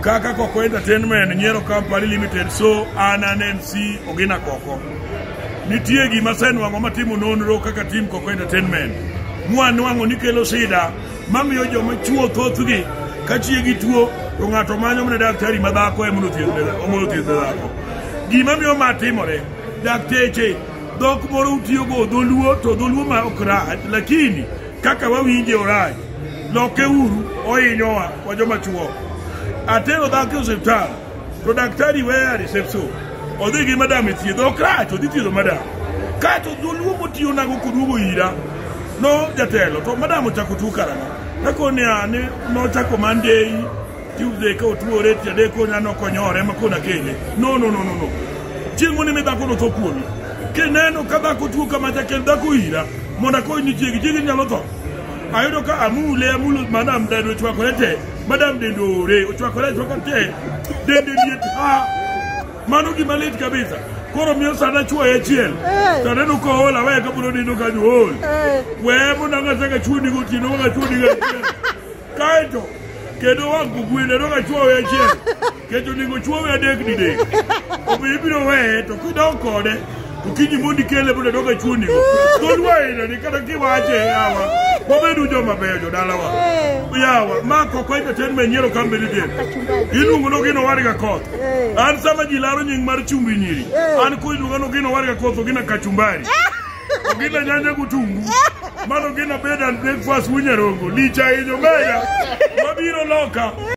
kaka Koko Entertainment Nyiero Company Limited so an MC Ogina Koko nitie gima senwang'o matimo nonro kaka team Koko Entertainment mwanwang'o ni kelo shida mamiyo joma chuo thothgi ka chiegi tuo to ng'ato manyo mana daktari madhako emono thiedh dhako. Gima miyo ma timore dakteche dhok moro utiyogo dholuo to dholuo ma ok rach lakini kaka wawinje orach loke uru ohinyowa wa joma chuo. Atero dhako osiptal to daktari weya reception odhi gi madam e thiedho ok rach odhi thiedho madam kato dholuo motiyo nago koduogo ira no jatelo to madam ochako tuo karang'o nakoni ane nochako Monday Tuesday ka otuore tiadeko nyano konyore makona kele no chieng' mone dhako no tho kuomi keneno ka dhako tuo kama jakel dhako ira monda koni chiegi nyalo tho. Ayudo ka amulo madam dendo ochwakore te madam dendo ore ochwakore te dende liet mano gima lit kabisa. Koro miyo sana chuo e chiel taneno ko hola we ka bro dino ka hol we mo nanga saka chudi go tino ga chudi ga kaito kedo wangu gwene no ga chuo e chiel kedo ningo chuo e dek ni dek obibiro we to kidon kode ukinyi mondi kele bro doga chuni go dolwa ina ni kada kiwache yawa bobedu joma bejo dalawa yawa ma Koko Entertainment Nyiero Company Limited iluongo no gino wariga koth an sama jilaro nying mar chumbi nyiri an ko iluongo no gino wariga koth ogina kachumbari ogina nyanya gutungu mano gina bed and breakfast winyarongo licha inyo meya mabiro loka